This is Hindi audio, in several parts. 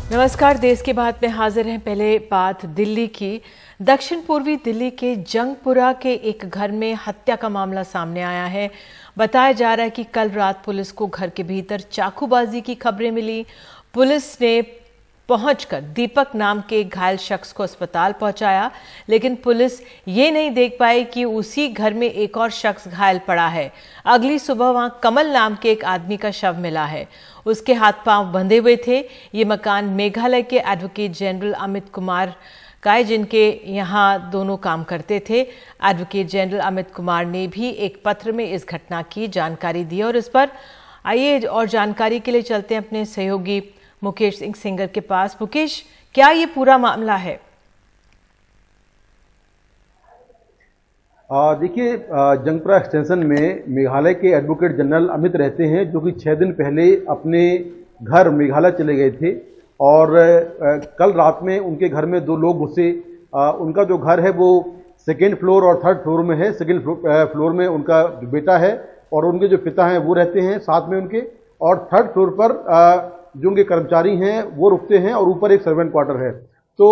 नमस्कार, देश की बात में हाजिर हैं। पहले बात दिल्ली की। दक्षिण पूर्वी दिल्ली के जंगपुरा के एक घर में हत्या का मामला सामने आया है। बताया जा रहा है कि कल रात पुलिस को घर के भीतर चाकूबाजी की खबरें मिली। पुलिस ने पहुंचकर दीपक नाम के घायल शख्स को अस्पताल पहुंचाया, लेकिन पुलिस ये नहीं देख पाई कि उसी घर में एक और शख्स घायल पड़ा है। अगली सुबह वहां कमल नाम के एक आदमी का शव मिला है। उसके हाथ पांव बंधे हुए थे। ये मकान मेघालय के एडवोकेट जनरल अमित कुमार का है, जिनके यहाँ दोनों काम करते थे। एडवोकेट जनरल अमित कुमार ने भी एक पत्र में इस घटना की जानकारी दी और इस पर आइए और जानकारी के लिए चलते हैं अपने सहयोगी मुकेश सिंह सेंगर के पास। मुकेश, क्या ये पूरा मामला है? देखिए, जंगपुरा एक्सटेंशन में मेघालय के एडवोकेट जनरल अमित रहते हैं, जो कि 6 दिन पहले अपने घर मेघालय चले गए थे और कल रात में उनके घर में 2 लोग घुसे। उनका जो घर है वो 2nd फ्लोर और 3rd फ्लोर में है। 2nd फ्लोर में उनका जो बेटा है और उनके जो पिता हैं वो रहते हैं साथ में उनके, और 3rd फ्लोर पर जो उनके कर्मचारी हैं वो रुकते हैं और ऊपर एक सर्वेंट क्वार्टर है। तो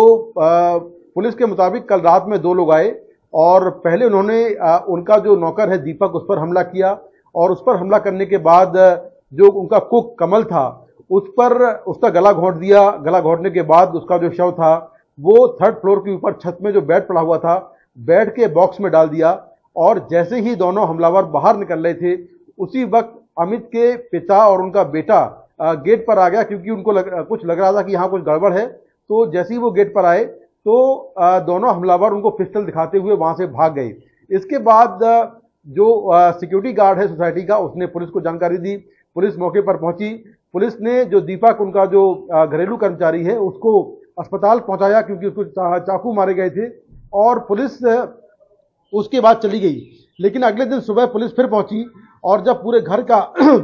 पुलिस के मुताबिक कल रात में 2 लोग आए और पहले उन्होंने उनका जो नौकर है दीपक, उस पर हमला किया और उस पर हमला करने के बाद जो उनका कुक कमल था उस पर उसका गला घोंट दिया। गला घोंटने के बाद उसका जो शव था वो 3rd फ्लोर के ऊपर छत में जो बेड पड़ा हुआ था, बेड के बॉक्स में डाल दिया। और जैसे ही दोनों हमलावर बाहर निकल रहे थे, उसी वक्त अमित के पिता और उनका बेटा गेट पर आ गया, क्योंकि उनको कुछ लग रहा था कि यहाँ कुछ गड़बड़ है। तो जैसे ही वो गेट पर आए तो दोनों हमलावर उनको पिस्टल दिखाते हुए वहां से भाग गए। इसके बाद जो सिक्योरिटी गार्ड है सोसाइटी का, उसने पुलिस को जानकारी दी। पुलिस मौके पर पहुंची। पुलिस ने जो दीपक, उनका जो घरेलू कर्मचारी है, उसको अस्पताल पहुंचाया क्योंकि उसको चाकू मारे गए थे, और पुलिस उसके बाद चली गई। लेकिन अगले दिन सुबह पुलिस फिर पहुंची और जब पूरे घर का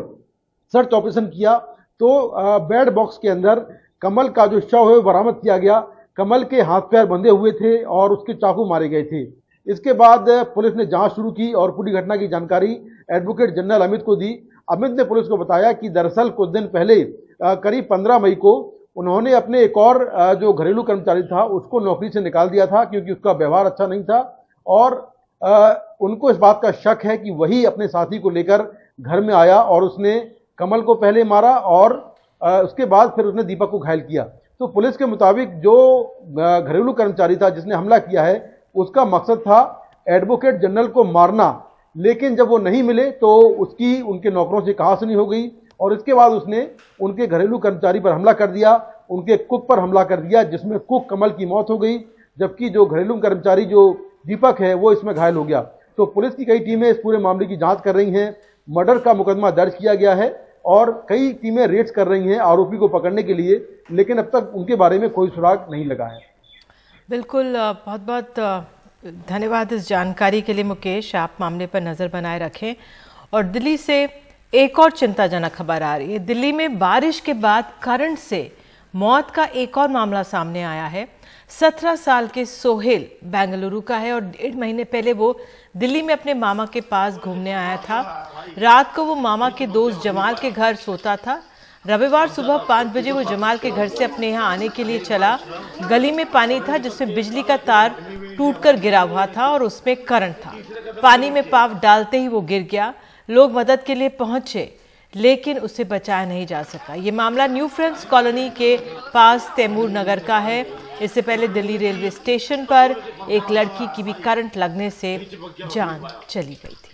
सर्च ऑपरेशन किया तो बेड बॉक्स के अंदर कमल का जो शव है बरामद किया गया। कमल के हाथ पैर बंधे हुए थे और उसके चाकू मारे गए थे। इसके बाद पुलिस ने जांच शुरू की और पूरी घटना की जानकारी एडवोकेट जनरल अमित को दी। अमित ने पुलिस को बताया कि दरअसल कुछ दिन पहले करीब 15 मई को उन्होंने अपने एक और जो घरेलू कर्मचारी था उसको नौकरी से निकाल दिया था, क्योंकि उसका व्यवहार अच्छा नहीं था। और उनको इस बात का शक है कि वही अपने साथी को लेकर घर में आया और उसने कमल को पहले मारा और उसके बाद फिर उसने दीपक को घायल किया। तो पुलिस के मुताबिक जो घरेलू कर्मचारी था जिसने हमला किया है, उसका मकसद था एडवोकेट जनरल को मारना। लेकिन जब वो नहीं मिले तो उसकी उनके नौकरों से कहासुनी हो गई और इसके बाद उसने उनके घरेलू कर्मचारी पर हमला कर दिया, उनके कुक पर हमला कर दिया, जिसमें कुक कमल की मौत हो गई, जबकि जो घरेलू कर्मचारी जो दीपक है वो इसमें घायल हो गया। तो पुलिस की कई टीमें इस पूरे मामले की जांच कर रही हैं। मर्डर का मुकदमा दर्ज किया गया है और कई टीमें रेड्स कर रही हैं आरोपी को पकड़ने के लिए, लेकिन अब तक उनके बारे में कोई सुराग नहीं लगा है। बिल्कुल, बहुत बहुत धन्यवाद इस जानकारी के लिए मुकेश। आप मामले पर नजर बनाए रखें। और दिल्ली से एक और चिंताजनक खबर आ रही है। दिल्ली में बारिश के बाद करंट से मौत का एक और मामला सामने आया है। 17 साल के सोहेल बेंगलुरु का है और 1.5 महीने पहले वो दिल्ली में अपने मामा के पास घूमने आया था। रात को वो मामा के दोस्त जमाल के घर सोता था। रविवार सुबह 5 बजे वो जमाल के घर से अपने यहाँ आने के लिए चला। गली में पानी था जिसमें बिजली का तार टूटकर गिरा हुआ था और उसमें करंट था। पानी में पाँव डालते ही वो गिर गया। लोग मदद के लिए पहुंचे लेकिन उसे बचाया नहीं जा सका। ये मामला न्यू फ्रेंड्स कॉलोनी के पास तैमूर नगर का है। इससे पहले दिल्ली रेलवे स्टेशन पर एक लड़की की भी करंट लगने से जान चली गई थी।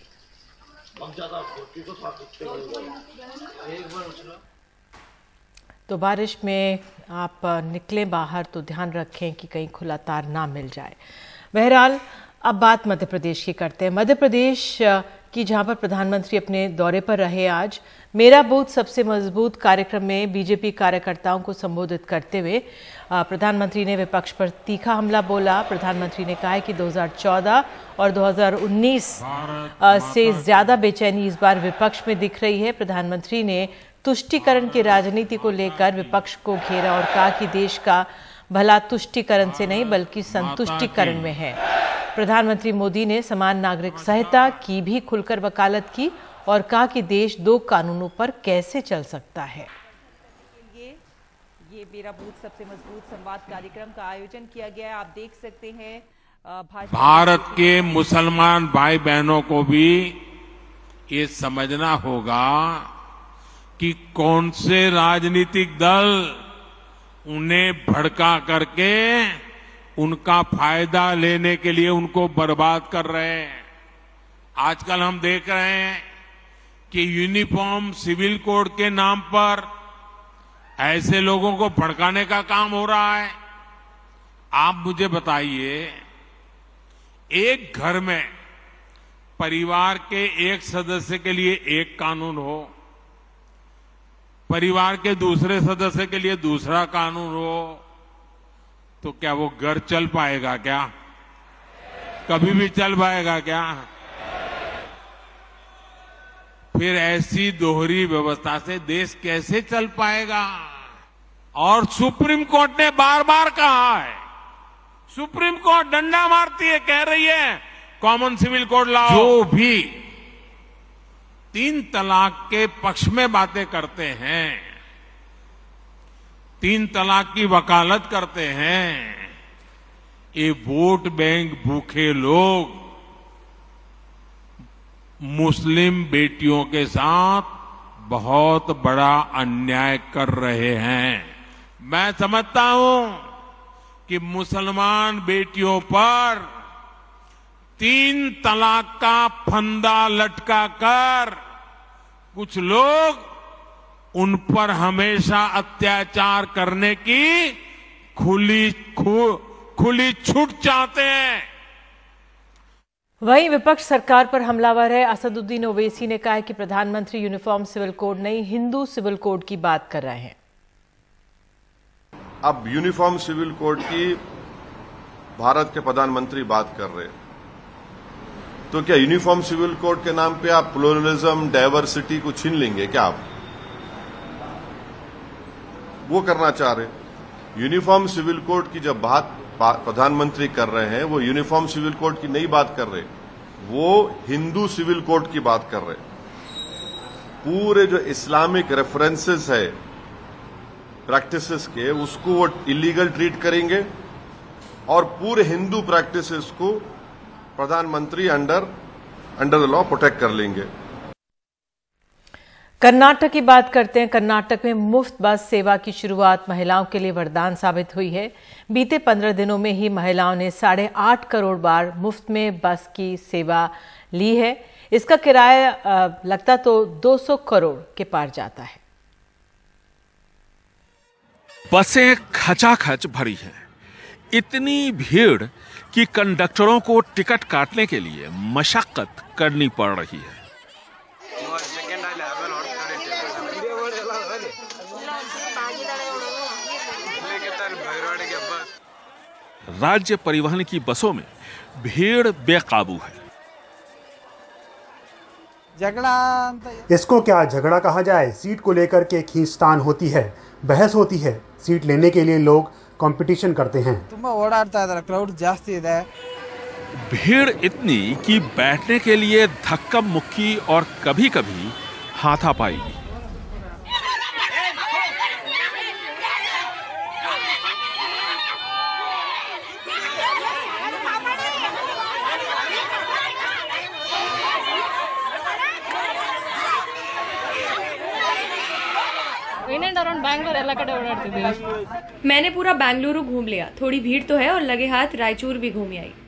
तो बारिश में आप निकले बाहर तो ध्यान रखें कि कहीं खुला तार ना मिल जाए। बहरहाल, अब बात मध्य प्रदेश की करते हैं। मध्य प्रदेश की जहां पर प्रधानमंत्री अपने दौरे पर रहे आज, मेरा बूथ सबसे मजबूत कार्यक्रम में बीजेपी कार्यकर्ताओं को संबोधित करते हुए प्रधानमंत्री ने विपक्ष पर तीखा हमला बोला। प्रधानमंत्री ने कहा है कि 2014 और 2019 से ज्यादा बेचैनी इस बार विपक्ष में दिख रही है। प्रधानमंत्री ने तुष्टीकरण की राजनीति को लेकर विपक्ष को घेरा और कहा कि देश का भला तुष्टीकरण से नहीं बल्कि संतुष्टीकरण में है। प्रधानमंत्री मोदी ने समान नागरिक संहिता की भी खुलकर वकालत की और कहा कि देश 2 कानूनों पर कैसे चल सकता है। ये मेरा बूथ सबसे मजबूत संवाद कार्यक्रम का आयोजन किया गया है। आप देख सकते हैं भारत के मुसलमान भाई बहनों को भी ये समझना होगा कि कौन से राजनीतिक दल उन्हें भड़का करके उनका फायदा लेने के लिए उनको बर्बाद कर रहे हैं। आजकल हम देख रहे हैं कि यूनिफॉर्म सिविल कोड के नाम पर ऐसे लोगों को भड़काने का काम हो रहा है। आप मुझे बताइए, एक घर में परिवार के एक सदस्य के लिए एक कानून हो, परिवार के दूसरे सदस्य के लिए दूसरा कानून हो, तो क्या वो घर चल पाएगा? क्या कभी भी चल पाएगा क्या? फिर ऐसी दोहरी व्यवस्था से देश कैसे चल पाएगा? और सुप्रीम कोर्ट ने बार बार कहा है, सुप्रीम कोर्ट डंडा मारती है, कह रही है कॉमन सिविल कोड लाओ। जो भी 3 तलाक के पक्ष में बातें करते हैं, 3 तलाक की वकालत करते हैं, ये वोट बैंक भूखे लोग मुस्लिम बेटियों के साथ बहुत बड़ा अन्याय कर रहे हैं। मैं समझता हूं कि मुसलमान बेटियों पर 3 तलाक का फंदा लटका कर कुछ लोग उन पर हमेशा अत्याचार करने की खुली छूट चाहते हैं। वहीं विपक्ष सरकार पर हमलावर है। असदुद्दीन ओवैसी ने कहा है कि प्रधानमंत्री यूनिफॉर्म सिविल कोड नहीं, हिंदू सिविल कोड की बात कर रहे हैं। अब यूनिफॉर्म सिविल कोड की भारत के प्रधानमंत्री बात कर रहे हैं, तो क्या यूनिफॉर्म सिविल कोड के नाम पे आप प्लुरलिज्म, डाइवर्सिटी को छीन लेंगे क्या? आप वो करना चाह रहे? यूनिफॉर्म सिविल कोड की जब बात प्रधानमंत्री कर रहे हैं, वो यूनिफॉर्म सिविल कोड की नहीं बात कर रहे, वो हिंदू सिविल कोड की बात कर रहे। पूरे जो इस्लामिक रेफरेंसेस है प्रैक्टिसेस के, उसको वो इलीगल ट्रीट करेंगे और पूरे हिंदू प्रैक्टिसेस को प्रधानमंत्री अंडर द लॉ प्रोटेक्ट कर लेंगे। कर्नाटक की बात करते हैं। कर्नाटक में मुफ्त बस सेवा की शुरुआत महिलाओं के लिए वरदान साबित हुई है। बीते 15 दिनों में ही महिलाओं ने 8.5 करोड़ बार मुफ्त में बस की सेवा ली है। इसका किराया लगता तो 200 करोड़ के पार जाता है। बसें खचाखच भरी हैं। इतनी भीड़ कि कंडक्टरों को टिकट काटने के लिए मशक्कत करनी पड़ रही है। राज्य परिवहन की बसों में भीड़ बेकाबू है। इसको क्या झगड़ा कहा जाए? सीट को लेकर के खींचतान होती है, बहस होती है। सीट लेने के लिए लोग कंपटीशन करते हैं। क्राउड जास्ती है। भीड़ इतनी कि बैठने के लिए धक्का मुक्की और कभी कभी हाथापाई भी। मैंने पूरा बेंगलुरु घूम लिया। थोड़ी भीड़ तो है और लगे हाथ रायचूर भी घूम आई।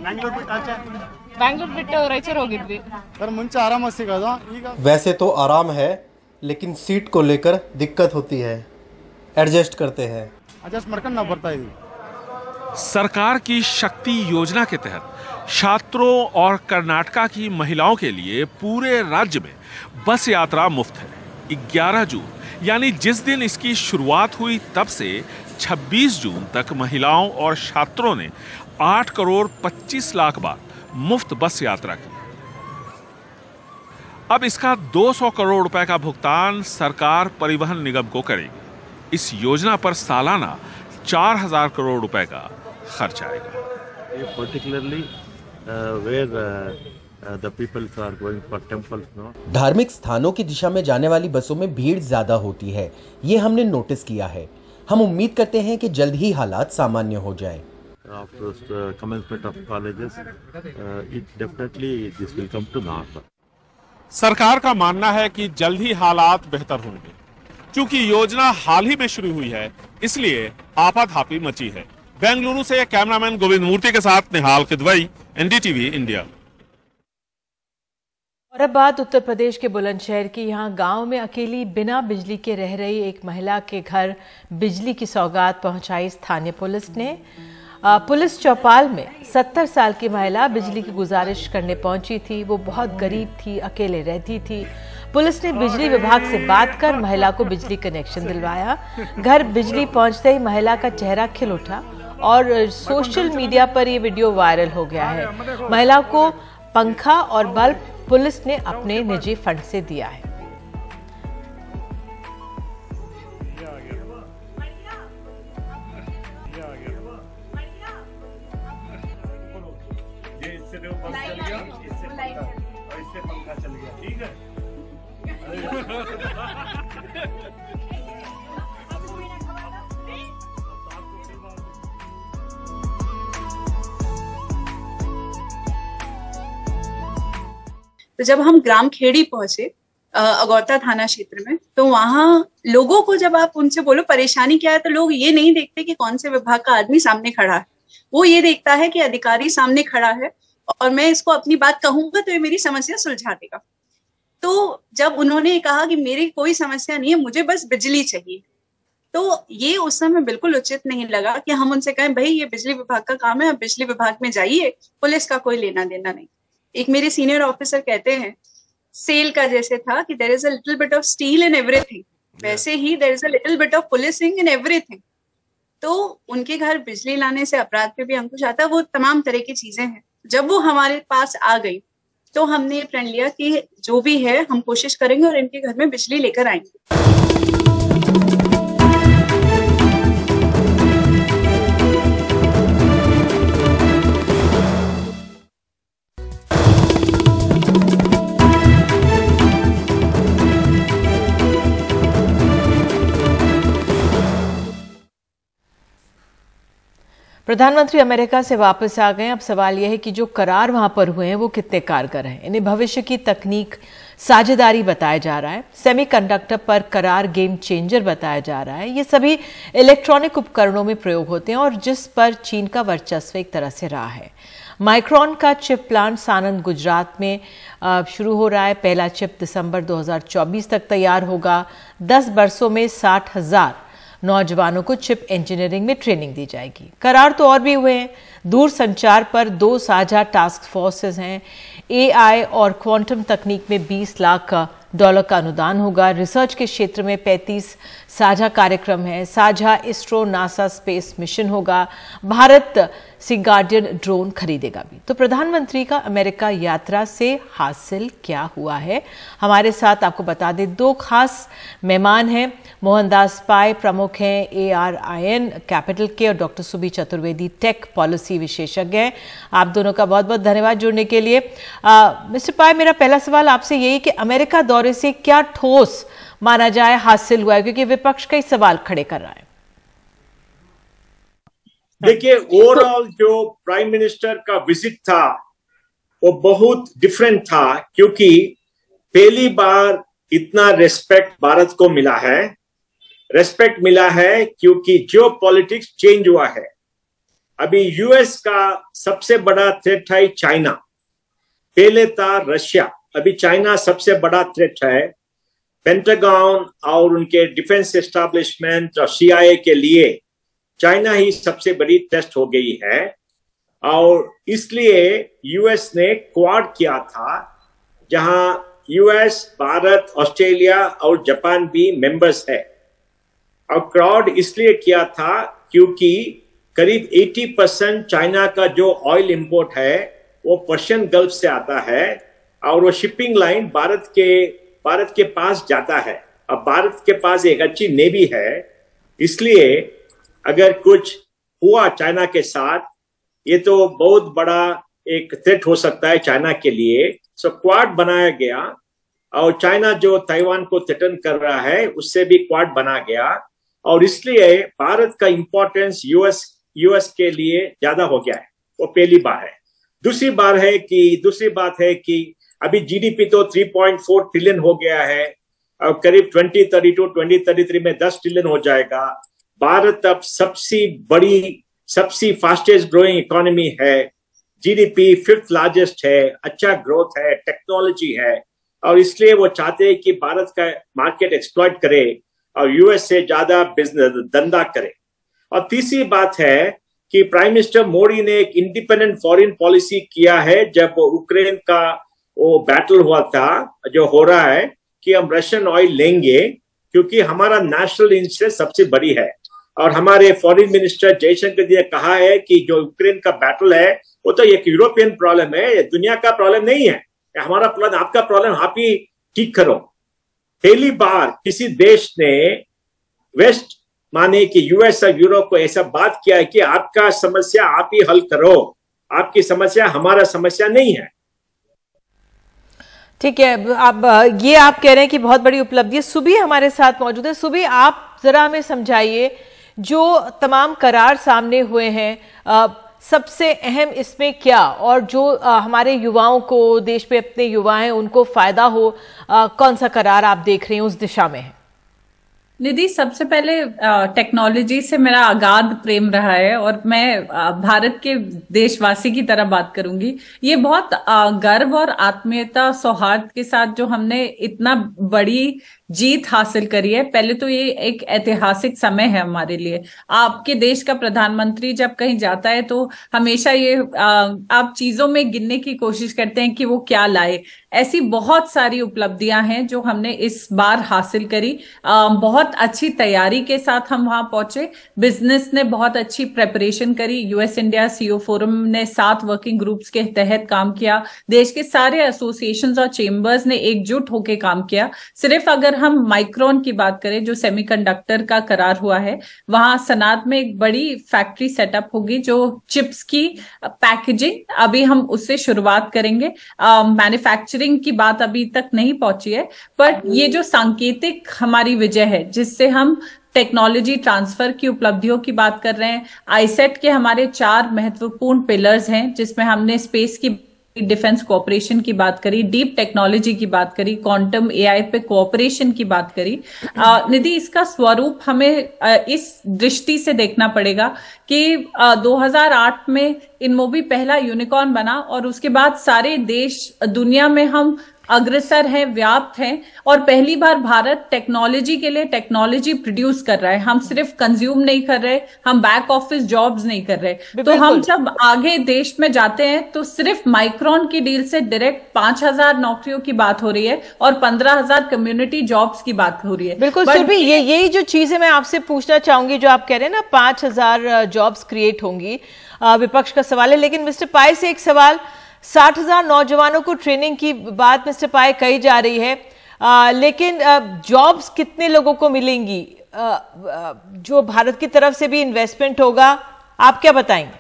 वैसे तो आराम है, लेकिन सीट को लेकर दिक्कत होती है। एडजस्ट करते हैं। सरकार की शक्ति योजना के तहत छात्रों और कर्नाटका की महिलाओं के लिए पूरे राज्य में बस यात्रा मुफ्त है। 11 जून यानी जिस दिन इसकी शुरुआत हुई तब से 26 जून तक महिलाओं और छात्रों ने 8 करोड़ 25 लाख बार मुफ्त बस यात्रा की। अब इसका 200 करोड़ रुपए का भुगतान सरकार परिवहन निगम को करेगी। इस योजना पर सालाना 4000 करोड़ रुपए का खर्च आएगा। धार्मिक स्थानों की दिशा में जाने वाली बसों में भीड़ ज्यादा होती है, ये हमने नोटिस किया है। हम उम्मीद करते हैं कि जल्द ही हालात सामान्य हो जाए। सरकार का मानना है कि जल्द ही हालात बेहतर होंगे। क्योंकि योजना हाल ही में शुरू हुई है, इसलिए आपाधापी मची है। बेंगलुरु से कैमरामैन गोविंद मूर्ति के साथ निहाल किदवई, एनडीटीवी इंडिया। और अब बात उत्तर प्रदेश के बुलंदशहर की। यहाँ गांव में अकेली बिना बिजली के रह रही एक महिला के घर बिजली की सौगात पहुंचाई स्थानीय पुलिस ने। पुलिस चौपाल में 70 साल की महिला बिजली की गुजारिश करने पहुंची थी। वो बहुत गरीब थी, अकेले रहती थी। पुलिस ने बिजली विभाग से बात कर महिला को बिजली कनेक्शन दिलवाया। घर बिजली पहुंचते ही महिला का चेहरा खिल उठा और सोशल मीडिया पर ये वीडियो वायरल हो गया है। महिला को पंखा और बल्ब पुलिस ने अपने निजी फंड से दिया है। तो जब हम ग्राम खेड़ी पहुंचे अगौता थाना क्षेत्र में, तो वहां लोगों को जब आप उनसे बोलो परेशानी क्या है, तो लोग ये नहीं देखते कि कौन से विभाग का आदमी सामने खड़ा है। वो ये देखता है कि अधिकारी सामने खड़ा है और मैं इसको अपनी बात कहूंगा तो ये मेरी समस्या सुलझा देगा। तो जब उन्होंने कहा कि मेरी कोई समस्या नहीं है, मुझे बस बिजली चाहिए, तो ये उस समय बिल्कुल उचित नहीं लगा कि हम उनसे कहें भाई ये बिजली विभाग का काम है, आप बिजली विभाग में जाइए, पुलिस का कोई लेना देना नहीं। एक मेरे सीनियर ऑफिसर कहते हैं सेल का जैसे था कि there is a little bit of steel in everything, वैसे ही there is a little bit of policing in everything. तो उनके घर बिजली लाने से अपराध पे भी अंकुश आता है, वो तमाम तरह की चीजें हैं। जब वो हमारे पास आ गई तो हमने प्रण लिया कि जो भी है हम कोशिश करेंगे और इनके घर में बिजली लेकर आएंगे। प्रधानमंत्री अमेरिका से वापस आ गए। अब सवाल यह है कि जो करार वहां पर हुए हैं वो कितने कारगर हैं। इन्हें भविष्य की तकनीक साझेदारी बताया जा रहा है। सेमीकंडक्टर पर करार गेम चेंजर बताया जा रहा है। ये सभी इलेक्ट्रॉनिक उपकरणों में प्रयोग होते हैं और जिस पर चीन का वर्चस्व एक तरह से रहा है। माइक्रॉन का चिप प्लांट सानंद गुजरात में शुरू हो रहा है। पहला चिप दिसंबर 2024 तक तैयार होगा। 10 वर्षों में 60,000 नौजवानों को चिप इंजीनियरिंग में ट्रेनिंग दी जाएगी। करार तो और भी हुए हैं। दूर संचार पर 2 साझा टास्क फोर्सेस हैं। एआई और क्वांटम तकनीक में $20 लाख का अनुदान होगा। रिसर्च के क्षेत्र में 35 साझा कार्यक्रम है। साझा इसरो नासा स्पेस मिशन होगा। भारत सी गार्डियन ड्रोन खरीदेगा भी। तो प्रधानमंत्री का अमेरिका यात्रा से हासिल क्या हुआ है, हमारे साथ आपको बता दें 2 खास मेहमान हैं। मोहनदास पाय प्रमुख हैं ARIN कैपिटल के और डॉक्टर सुबी चतुर्वेदी टेक पॉलिसी विशेषज्ञ हैं। आप दोनों का बहुत बहुत धन्यवाद जुड़ने के लिए। मिस्टर पाय, मेरा पहला सवाल आपसे यही कि अमेरिका दौरे से क्या ठोस माना जाए हासिल हुआ है, क्योंकि विपक्ष कई सवाल खड़े कर रहा है। देखिए, ओवरऑल जो प्राइम मिनिस्टर का विजिट था वो बहुत डिफरेंट था, क्योंकि पहली बार इतना रेस्पेक्ट भारत को मिला है। रेस्पेक्ट मिला है क्योंकि जो पॉलिटिक्स चेंज हुआ है। अभी यूएस का सबसे बड़ा थ्रेट है चाइना, पहले था रशिया, अभी चाइना सबसे बड़ा थ्रेट है। पेंटागन और उनके डिफेंस एस्टैब्लिशमेंट और CIA के लिए चाइना ही सबसे बड़ी टेस्ट हो गई है। और इसलिए यूएस ने क्वाड किया था, जहां यूएस, भारत, ऑस्ट्रेलिया और जापान भी मेंबर्स है। और क्वाड इसलिए किया था क्योंकि करीब 80% चाइना का जो ऑयल इंपोर्ट है वो पर्शियन गल्फ से आता है और वो शिपिंग लाइन भारत के पास जाता है। अब भारत के पास एक अच्छी नेवी है, इसलिए अगर कुछ हुआ चाइना के साथ, ये तो बहुत बड़ा एक थ्रेट हो सकता है चाइना के लिए। सो क्वाड बनाया गया और चाइना जो ताइवान को थ्रेटन कर रहा है उससे भी क्वाड बना गया। और इसलिए भारत का इंपॉर्टेंस यूएस के लिए ज्यादा हो गया है। वो पहली बात है। दूसरी बात है कि अभी जीडीपी तो 3.4 ट्रिलियन हो गया है और करीब 2033 में 10 ट्रिलियन हो जाएगा। भारत अब सबसे फास्टेस्ट ग्रोइंग इकोनॉमी है, जीडीपी 5th लार्जेस्ट है, अच्छा ग्रोथ है, टेक्नोलॉजी है, और इसलिए वो चाहते हैं कि भारत का मार्केट एक्सप्लॉइट करे और यूएस से ज्यादा बिजनेस धंधा करे। और तीसरी बात है कि प्राइम मिनिस्टर मोदी ने एक इंडिपेंडेंट फॉरेन पॉलिसी किया है। जब यूक्रेन का वो बैटल हुआ था, जो हो रहा है कि हम रशियन ऑयल लेंगे क्योंकि हमारा नेशनल इंटरेस्ट सबसे बड़ी है। और हमारे फॉरेन मिनिस्टर जयशंकर जी ने कहा है कि जो यूक्रेन का बैटल है वो तो एक यूरोपियन प्रॉब्लम है, दुनिया का प्रॉब्लम नहीं है, हमारा प्रॉब्लम, आपका प्रॉब्लम आप ही ठीक करो। पहली बार किसी देश ने वेस्ट माने कि यूएस और यूरोप को ऐसा बात किया है कि आपका समस्या आप ही हल करो, आपकी समस्या हमारा समस्या नहीं है। ठीक है, अब ये आप कह रहे हैं कि बहुत बड़ी उपलब्धि है। सुबी हमारे साथ मौजूद है। सुबी, आप जरा हमें समझाइए, जो तमाम करार सामने हुए हैं, सबसे अहम इसमें क्या, और जो हमारे युवाओं को, देश में अपने युवा हैं उनको फायदा हो, कौन सा करार आप देख रहे हैं उस दिशा में है? निधि, सबसे पहले टेक्नोलॉजी से मेरा अगाध प्रेम रहा है और मैं भारत के देशवासी की तरह बात करूंगी। ये बहुत गर्व और आत्मीयता, सौहार्द के साथ जो हमने इतना बड़ी जीत हासिल करी है। पहले तो ये एक ऐतिहासिक समय है हमारे लिए। आपके देश का प्रधानमंत्री जब कहीं जाता है तो हमेशा ये आप चीजों में गिनने की कोशिश करते हैं कि वो क्या लाए। ऐसी बहुत सारी उपलब्धियां हैं जो हमने इस बार हासिल करी। बहुत अच्छी तैयारी के साथ हम वहां पहुंचे। बिजनेस ने बहुत अच्छी प्रेपरेशन करी। यूएस इंडिया सीईओ फोरम ने 7 वर्किंग ग्रुप्स के तहत काम किया। देश के सारे एसोसिएशंस और चेंबर्स ने एकजुट होकर काम किया। सिर्फ अगर हम माइक्रोन की बात करें, जो सेमीकंडक्टर का करार हुआ है, वहां सनात में एक बड़ी फैक्ट्री सेटअप होगी जो चिप्स की पैकेजिंग, अभी हम उससे शुरुआत करेंगे। मैन्युफैक्चरिंग की बात अभी तक नहीं पहुंची है, पर ये जो सांकेतिक हमारी विजय है जिससे हम टेक्नोलॉजी ट्रांसफर की उपलब्धियों की बात कर रहे हैं। आईसेट के हमारे 4 महत्वपूर्ण पिलर्स हैं जिसमें हमने स्पेस की, डिफेंस कोऑपरेशन की बात करी, डीप टेक्नोलॉजी की बात करी, क्वांटम एआई पे कोऑपरेशन की बात करी। निधि, इसका स्वरूप हमें इस दृष्टि से देखना पड़ेगा कि 2008 में इनमोबी पहला यूनिकॉर्न बना और उसके बाद सारे देश दुनिया में हम अग्रसर हैं, व्याप्त हैं, और पहली बार भारत टेक्नोलॉजी के लिए टेक्नोलॉजी प्रोड्यूस कर रहा है। हम सिर्फ कंज्यूम नहीं कर रहे, हम बैक ऑफिस जॉब्स नहीं कर रहे। तो हम जब आगे देश में जाते हैं तो सिर्फ माइक्रोन की डील से डायरेक्ट 5000 नौकरियों की बात हो रही है और 15000 कम्युनिटी जॉब्स की बात हो रही है। बिल्कुल सुरभि, यही जो चीजें मैं आपसे पूछना चाहूंगी, जो आप कह रहे हैं ना 5000 जॉब्स क्रिएट होंगी, विपक्ष का सवाल है। लेकिन मिस्टर पाई से एक सवाल, 60,000 नौजवानों को ट्रेनिंग की बात मिस्टर पाई कही जा रही है, लेकिन जॉब्स कितने लोगों को मिलेंगी? जो भारत की तरफ से भी इन्वेस्टमेंट होगा, आप क्या बताएंगे?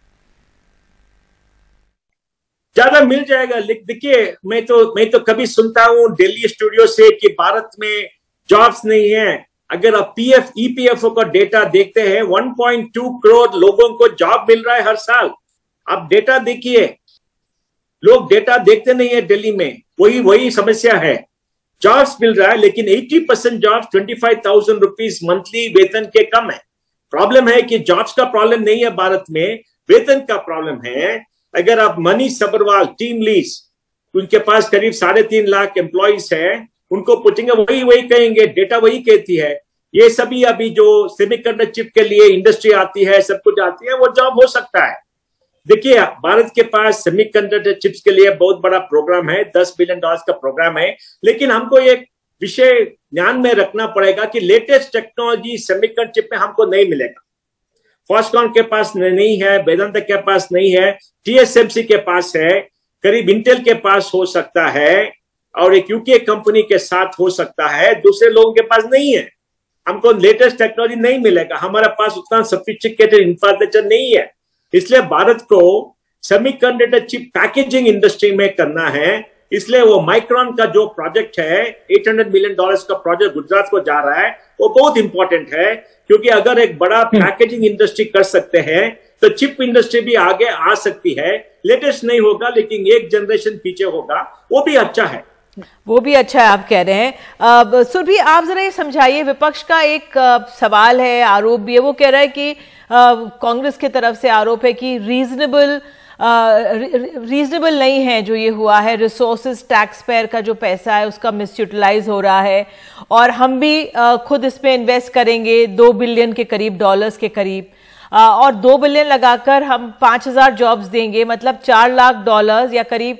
ज्यादा मिल जाएगा। देखिए, मैं तो कभी सुनता हूं दिल्ली स्टूडियो से कि भारत में जॉब्स नहीं है। अगर आप ईपीएफओ का डेटा देखते हैं, 1.2 करोड़ लोगों को जॉब मिल रहा है हर साल। आप डेटा देखिए, लोग डेटा देखते नहीं है दिल्ली में, वही समस्या है। जॉब्स मिल रहा है लेकिन 80% जॉब्स 25,000 रुपीज मंथली वेतन के कम है। प्रॉब्लम है कि जॉब्स का प्रॉब्लम नहीं है भारत में, वेतन का प्रॉब्लम है। अगर आप मनीष सब्रवाल, टीम लीज, उनके पास करीब 3.5 लाख एम्प्लॉइज है, उनको पूछेंगे वही कहेंगे, डेटा वही कहती है। ये सभी अभी जो सेमीकंडक्टर चिप के लिए इंडस्ट्री आती है, सब कुछ आती है, वो जॉब हो सकता है। देखिए, भारत के पास सेमीकंडक्टर चिप्स के लिए बहुत बड़ा प्रोग्राम है, $10 बिलियन का प्रोग्राम है। लेकिन हमको एक विषय ध्यान में रखना पड़ेगा कि लेटेस्ट टेक्नोलॉजी सेमीकंडक्टर चिप में हमको नहीं मिलेगा। फॉक्सकॉन के पास नहीं है, वेदांत के पास नहीं है, टीएसएमसी के पास है, करीब इंटेल के पास हो सकता है, और एक यूके कंपनी के साथ हो सकता है, दूसरे लोगों के पास नहीं है। हमको लेटेस्ट टेक्नोलॉजी नहीं मिलेगा, हमारे पास उतना सोफिस्टिकेटेड इंफ्रास्ट्रक्चर नहीं है। इसलिए भारत को सेमीकंडक्टर चिप पैकेजिंग इंडस्ट्री में करना है, इसलिए वो माइक्रॉन का जो प्रोजेक्ट है $800 मिलियन का प्रोजेक्ट गुजरात को जा रहा है, वो बहुत इंपॉर्टेंट है, क्योंकि अगर एक बड़ा पैकेजिंग इंडस्ट्री कर सकते हैं तो चिप इंडस्ट्री भी आगे आ सकती है। लेटेस्ट नहीं होगा लेकिन एक जनरेशन पीछे होगा, वो भी अच्छा है। वो भी अच्छा है आप कह रहे हैं। सुरभि, आप जरा ये समझाइए, विपक्ष का एक सवाल है, आरोप भी है, वो कह रहा है कि कांग्रेस की तरफ से आरोप है कि रीजनेबल नहीं है जो ये हुआ है, रिसोर्सेज टैक्स पेयर का जो पैसा है उसका मिसयूटिलाइज हो रहा है, और हम भी खुद इसमें इन्वेस्ट करेंगे $2 बिलियन के करीब, डॉलर्स के करीब, और $2 बिलियन लगाकर हम 5,000 जॉब्स देंगे, मतलब $4 लाख या करीब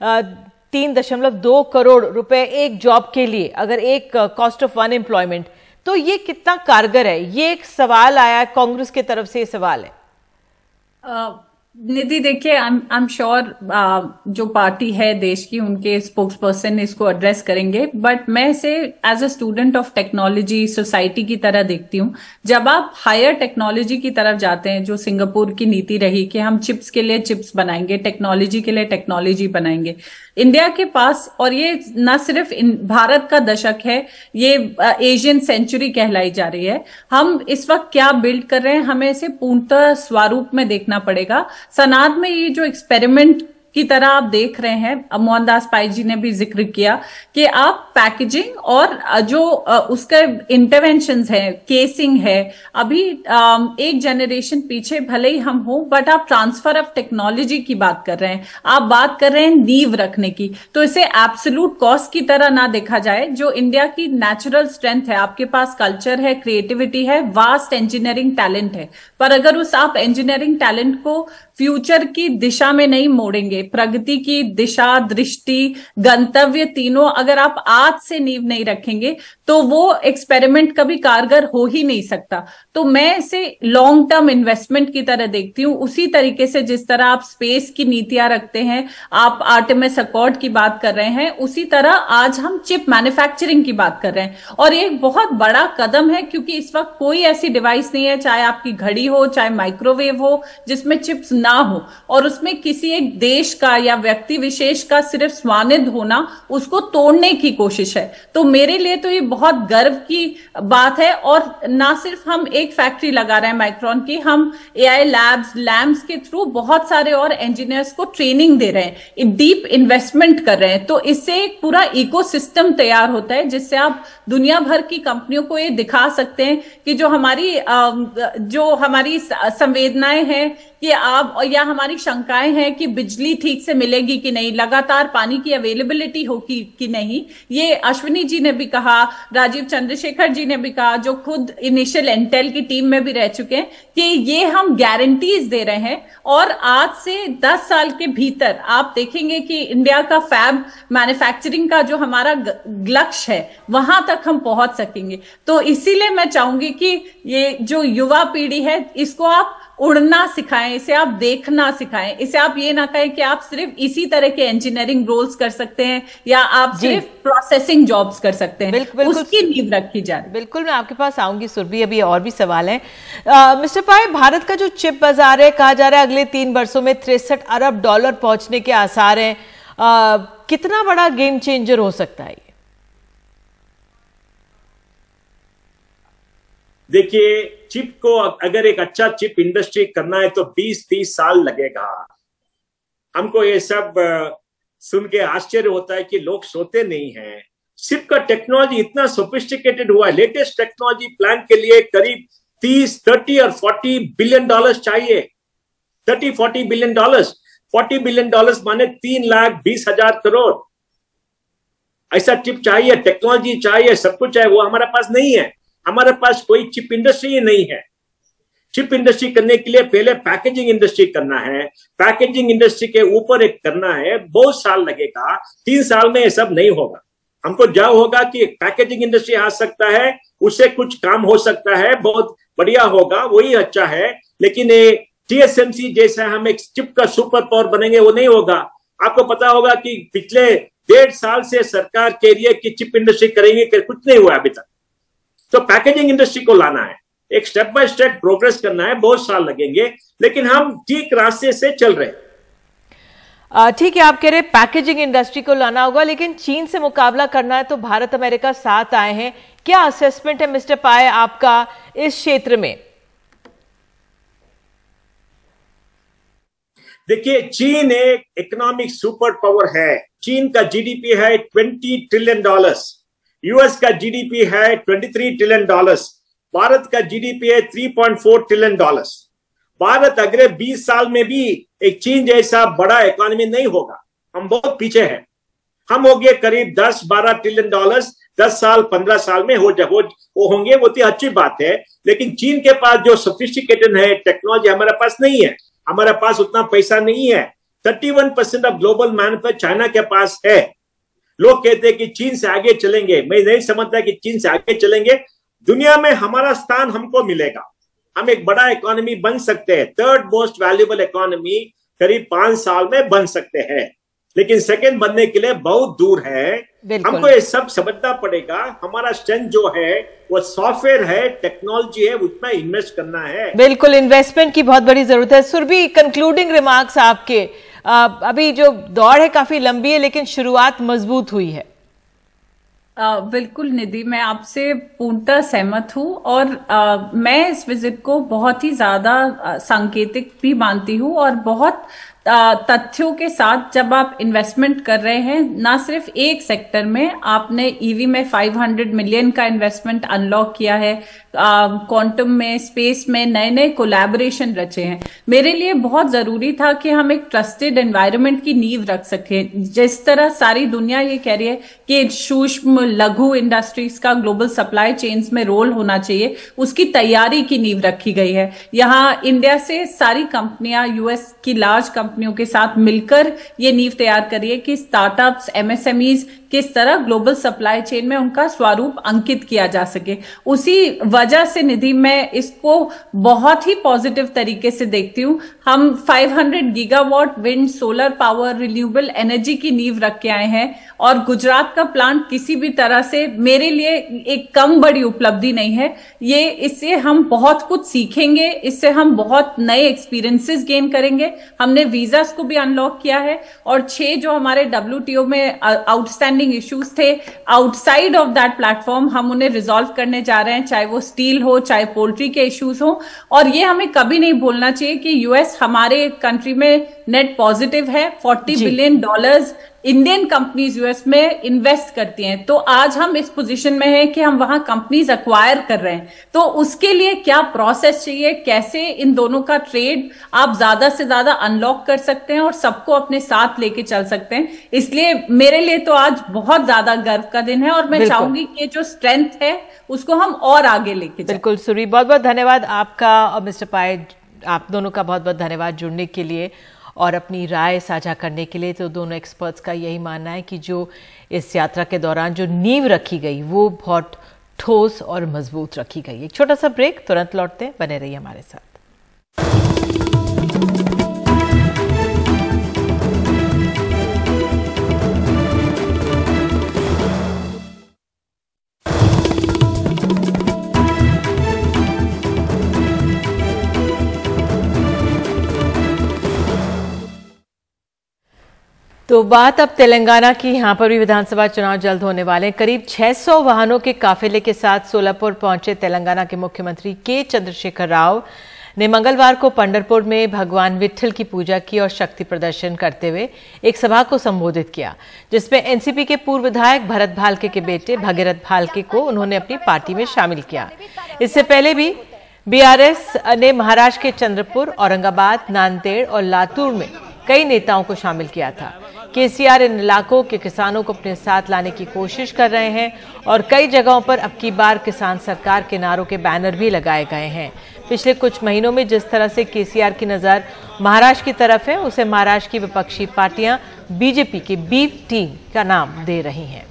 3.2 करोड़ रुपए एक जॉब के लिए, अगर एक कॉस्ट ऑफ वन एम्प्लॉयमेंट। तो ये कितना कारगर है? ये एक सवाल आया है, कांग्रेस की तरफ से ये सवाल है। निधि, देखिए, आई एम श्योर जो पार्टी है देश की, उनके स्पोक्स पर्सन इसको एड्रेस करेंगे, बट मैं इसे as a student of technology society की तरह देखती हूँ। जब आप हायर टेक्नोलॉजी की तरफ जाते हैं, जो सिंगापुर की नीति रही कि हम चिप्स के लिए चिप्स बनाएंगे, टेक्नोलॉजी के लिए टेक्नोलॉजी बनाएंगे, इंडिया के पास, और ये न सिर्फ भारत का दशक है, ये एशियन सेंचुरी कहलाई जा रही है। हम इस वक्त क्या बिल्ड कर रहे हैं, हमें इसे पूर्णतः स्वरूप में देखना पड़ेगा। सनाद में ये जो एक्सपेरिमेंट की तरह आप देख रहे हैं, मोहनदास पाई जी ने भी जिक्र किया कि आप पैकेजिंग और जो उसका इंटरवेंशंस है, केसिंग है, अभी एक जनरेशन पीछे भले ही हम हो, बट आप ट्रांसफर ऑफ टेक्नोलॉजी की बात कर रहे हैं, आप बात कर रहे हैं नींव रखने की। तो इसे एब्सोल्यूट कॉस्ट की तरह ना देखा जाए। जो इंडिया की नेचुरल स्ट्रेंथ है, आपके पास कल्चर है, क्रिएटिविटी है, वास्ट इंजीनियरिंग टैलेंट है, पर अगर उस आप इंजीनियरिंग टैलेंट को फ्यूचर की दिशा में नहीं मोड़ेंगे, प्रगति की दिशा, दृष्टि, गंतव्य, तीनों अगर आप आज से नींव नहीं रखेंगे तो वो एक्सपेरिमेंट कभी कारगर हो ही नहीं सकता। तो मैं इसे लॉन्ग टर्म इन्वेस्टमेंट की तरह देखती हूँ। उसी तरीके से जिस तरह आप स्पेस की नीतियां रखते हैं, आप आर्टेमिस अकॉर्ड की बात कर रहे हैं, उसी तरह आज हम चिप मैन्युफैक्चरिंग की बात कर रहे हैं। और ये एक बहुत बड़ा कदम है, क्योंकि इस वक्त कोई ऐसी डिवाइस नहीं है, चाहे आपकी घड़ी हो, चाहे माइक्रोवेव हो, जिसमें चिप्स ना हो, और उसमें किसी एक देश का या व्यक्ति विशेष का सिर्फ स्वानिध होना, उसको तोड़ने की कोशिश है। तो मेरे लिए तो ये बहुत गर्व की बात है। और ना सिर्फ हम एक फैक्ट्री लगा रहे हैं माइक्रॉन की, हम AI लैब्स के थ्रू बहुत सारे और इंजीनियर्स को ट्रेनिंग दे रहे हैं, डीप इन्वेस्टमेंट कर रहे हैं। तो इससे एक पूरा इकोसिस्टम तैयार होता है, जिससे आप दुनिया भर की कंपनियों को ये दिखा सकते हैं कि जो हमारी संवेदनाएं हैं कि आप, या हमारी शंकाएं हैं कि बिजली ठीक से मिलेगी कि नहीं, लगातार पानी की अवेलेबिलिटी होगी कि नहीं, ये अश्विनी जी ने भी कहा, राजीव चंद्रशेखर जी ने भी कहा, जो खुद इनिशियल इंटेल की टीम में भी रह चुके हैं, कि ये हम गारंटीज दे रहे हैं। और आज से 10 साल के भीतर आप देखेंगे कि इंडिया का फैब मैन्युफैक्चरिंग का जो हमारा लक्ष्य है, वहां तक हम पहुंच सकेंगे। तो इसीलिए मैं चाहूंगी कि ये जो युवा पीढ़ी है, इसको आप उड़ना सिखाएं, इसे आप देखना सिखाएं, इसे आप ये ना कहें कि आप सिर्फ इसी तरह के इंजीनियरिंग रोल्स कर सकते हैं या आप सिर्फ प्रोसेसिंग जॉब्स कर सकते हैं। बिल्कुल, उसकी नींव रखी जाए। बिल्कुल, मैं आपके पास आऊंगी सुरभि, अभी और भी सवाल हैं। मिस्टर पाई, भारत का जो चिप बाजार है, कहा जा रहा है अगले 3 वर्षों में $63 अरब पहुंचने के आसार हैं। कितना बड़ा गेम चेंजर हो सकता है? देखिए, चिप को अगर एक अच्छा चिप इंडस्ट्री करना है तो 20-30 साल लगेगा। हमको ये सब सुन के आश्चर्य होता है कि लोग सोते नहीं हैं। चिप का टेक्नोलॉजी इतना सोफिस्टिकेटेड हुआ है, लेटेस्ट टेक्नोलॉजी प्लांट के लिए करीब 30 और 40 बिलियन डॉलर चाहिए। 30-40 बिलियन डॉलर, $40 बिलियन माने 3,20,000 करोड़। ऐसा चिप चाहिए, टेक्नोलॉजी चाहिए, सब कुछ है, वो हमारे पास नहीं है। हमारे पास कोई चिप इंडस्ट्री नहीं है। चिप इंडस्ट्री करने के लिए पहले पैकेजिंग इंडस्ट्री करना है, पैकेजिंग इंडस्ट्री के ऊपर एक करना है, बहुत साल लगेगा। 3 साल में ये सब नहीं होगा। हमको जो होगा कि पैकेजिंग इंडस्ट्री आ सकता है, उससे कुछ काम हो सकता है, बहुत बढ़िया होगा, वही अच्छा है। लेकिन ये TSMC जैसा हम एक चिप का सुपर पावर बनेंगे, वो नहीं होगा। आपको पता होगा कि पिछले 1.5 साल से सरकार कह रही है कि चिप इंडस्ट्री करेंगे, कुछ नहीं हुआ अभी तक। तो पैकेजिंग इंडस्ट्री को लाना है, एक स्टेप बाय स्टेप प्रोग्रेस करना है, बहुत साल लगेंगे, लेकिन हम ठीक रास्ते से चल रहे हैं। ठीक है, आप कह रहे पैकेजिंग इंडस्ट्री को लाना होगा, लेकिन चीन से मुकाबला करना है तो भारत अमेरिका साथ आए हैं। क्या असेसमेंट है मिस्टर पाय आपका इस क्षेत्र में? देखिए, चीन एक इकोनॉमिक सुपर पावर है। चीन का जीडीपी है $20 ट्रिलियन, यूएस का जीडीपी है $23 ट्रिलियन, भारत का जीडीपी है $3.4 ट्रिलियन। भारत अगले 20 साल में भी एक चीन जैसा बड़ा इकोनॉमी नहीं होगा, हम बहुत पीछे हैं। हम होंगे करीब 10-12 ट्रिलियन डॉलर्स 10 साल 15 साल में हो होंगे, वो तो अच्छी बात है। लेकिन चीन के पास जो सोफिस्टिकेटेड है टेक्नोलॉजी हमारे पास नहीं है, हमारे पास उतना पैसा नहीं है। 31% ऑफ ग्लोबल मैन्युफैक्चर चाइना के पास है। लोग कहते हैं कि चीन से आगे चलेंगे, मैं नहीं समझता कि चीन से आगे चलेंगे। दुनिया में हमारा स्थान हमको मिलेगा, हम एक बड़ा इकोनॉमी बन सकते हैं। 3rd मोस्ट वैल्यूएबल इकोनॉमी करीब 5 साल में बन सकते हैं, लेकिन सेकंड बनने के लिए बहुत दूर है। हमको ये सब समझना पड़ेगा। हमारा स्ट्रेंथ जो है वो सॉफ्टवेयर है, टेक्नोलॉजी है, उसमें इन्वेस्ट करना है। बिल्कुल, इन्वेस्टमेंट की बहुत बड़ी जरूरत है। सुरभि, कंक्लूडिंग रिमार्क्स आपके। अभी जो दौड़ है काफी लंबी है, लेकिन शुरुआत मजबूत हुई है। बिल्कुल निधि, मैं आपसे पूर्णतः सहमत हूँ और मैं इस विजिट को बहुत ही ज्यादा सांकेतिक भी मानती हूँ और बहुत तथ्यों के साथ। जब आप इन्वेस्टमेंट कर रहे हैं ना सिर्फ एक सेक्टर में, आपने ईवी में 500 मिलियन का इन्वेस्टमेंट अनलॉक किया है, क्वांटम में, स्पेस में नए नए कोलैबोरेशन रचे हैं। मेरे लिए बहुत जरूरी था कि हम एक ट्रस्टेड एनवायरनमेंट की नींव रख सकें। जिस तरह सारी दुनिया ये कह रही है कि सूक्ष्म लघु इंडस्ट्रीज का ग्लोबल सप्लाई चेन्स में रोल होना चाहिए, उसकी तैयारी की नींव रखी गई है। यहाँ इंडिया से सारी कंपनियां, यूएस की लार्ज कंपनियों के साथ मिलकर ये नींव तैयार करिए कि स्टार्टअप्स, एमएसएमईज किस तरह ग्लोबल सप्लाई चेन में उनका स्वरूप अंकित किया जा सके। उसी वजह से निधि मैं इसको बहुत ही पॉजिटिव तरीके से देखती हूँ। हम 500 gigawatt wind, solar power, renewable energy की नींव रख के आए हैं और गुजरात का प्लांट किसी भी तरह से मेरे लिए एक कम बड़ी उपलब्धि नहीं है। ये इससे हम बहुत कुछ सीखेंगे, इससे हम बहुत नए एक्सपीरियंसेस गेन करेंगे। हमने वीजास को भी अनलॉक किया है और 6 जो हमारे WTO में आउटस्टैंडिंग इश्यूज थे आउटसाइड ऑफ दैट प्लेटफॉर्म, हम उन्हें रिजॉल्व करने जा रहे हैं, चाहे वो स्टील हो, चाहे पोल्ट्री के इश्यूज हो। और ये हमें कभी नहीं भूलना चाहिए कि यूएस हमारे कंट्री में नेट पॉजिटिव है। $40 बिलियन इंडियन कंपनीज यूएस में इन्वेस्ट करती हैं। तो आज हम इस पोजीशन में हैं कि हम वहां कंपनीज एक्वायर कर रहे हैं। तो उसके लिए क्या प्रोसेस चाहिए, कैसे इन दोनों का ट्रेड आप ज्यादा से ज्यादा अनलॉक कर सकते हैं और सबको अपने साथ लेके चल सकते हैं। इसलिए मेरे लिए तो आज बहुत ज्यादा गर्व का दिन है और मैं चाहूंगी कि जो स्ट्रेंथ है उसको हम और आगे लेके जाएं। बिल्कुल सुरी, बहुत बहुत धन्यवाद आपका और मिस्टर पाय, आप दोनों का बहुत बहुत धन्यवाद जुड़ने के लिए और अपनी राय साझा करने के लिए। तो दोनों एक्सपर्ट्स का यही मानना है कि जो इस यात्रा के दौरान जो नींव रखी गई वो बहुत ठोस और मजबूत रखी गई। एक छोटा सा ब्रेक, तुरंत लौटते हैं, बने रहिए हमारे साथ। तो बात अब तेलंगाना की। यहाँ पर भी विधानसभा चुनाव जल्द होने वाले हैं। करीब 600 वाहनों के काफिले के साथ सोलापुर पहुंचे तेलंगाना के मुख्यमंत्री के चंद्रशेखर राव ने मंगलवार को पंढरपुर में भगवान विट्ठल की पूजा की और शक्ति प्रदर्शन करते हुए एक सभा को संबोधित किया, जिसमें एनसीपी के पूर्व विधायक भरत भालके के बेटे भगीरथ भालके को उन्होंने अपनी पार्टी में शामिल किया। इससे पहले भी बीआरएस ने महाराष्ट्र के चंद्रपुर, औरंगाबाद, नांदेड़ और लातूर में कई नेताओं को शामिल किया था। केसीआर इन इलाकों के किसानों को अपने साथ लाने की कोशिश कर रहे हैं और कई जगहों पर अब की बार किसान सरकार के नारों के बैनर भी लगाए गए हैं। पिछले कुछ महीनों में जिस तरह से केसीआर की नजर महाराष्ट्र की तरफ है, उसे महाराष्ट्र की विपक्षी पार्टियां बीजेपी की बी टीम का नाम दे रही हैं।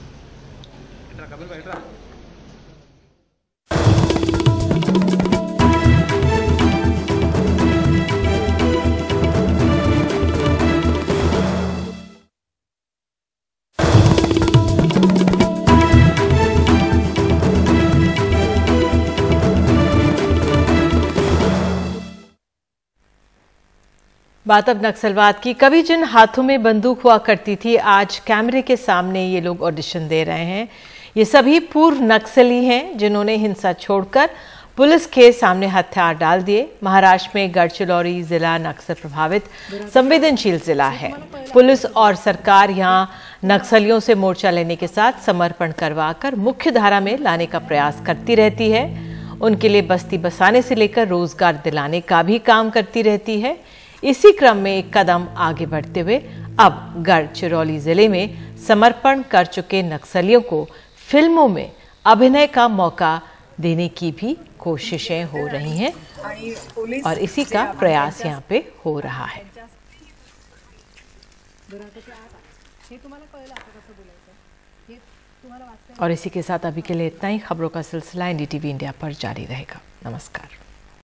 बात अब नक्सलवाद की। कभी जिन हाथों में बंदूक हुआ करती थी, आज कैमरे के सामने ये लोग ऑडिशन दे रहे हैं। ये सभी पूर्व नक्सली हैं जिन्होंने हिंसा छोड़कर पुलिस के सामने हथियार डाल दिए। महाराष्ट्र में गढ़चिरौली जिला नक्सल प्रभावित संवेदनशील जिला है। पुलिस और सरकार यहां नक्सलियों से मोर्चा लेने के साथ समर्पण करवाकर मुख्य धारा में लाने का प्रयास करती रहती है। उनके लिए बस्ती बसाने से लेकर रोजगार दिलाने का भी काम करती रहती है। इसी क्रम में एक कदम आगे बढ़ते हुए अब गढ़चिरौली जिले में समर्पण कर चुके नक्सलियों को फिल्मों में अभिनय का मौका देने की भी कोशिशें हो रही हैं और इसी का प्रयास यहाँ पे हो रहा है। और इसी के साथ अभी के लिए इतना ही। खबरों का सिलसिला NDTV इंडिया पर जारी रहेगा। नमस्कार।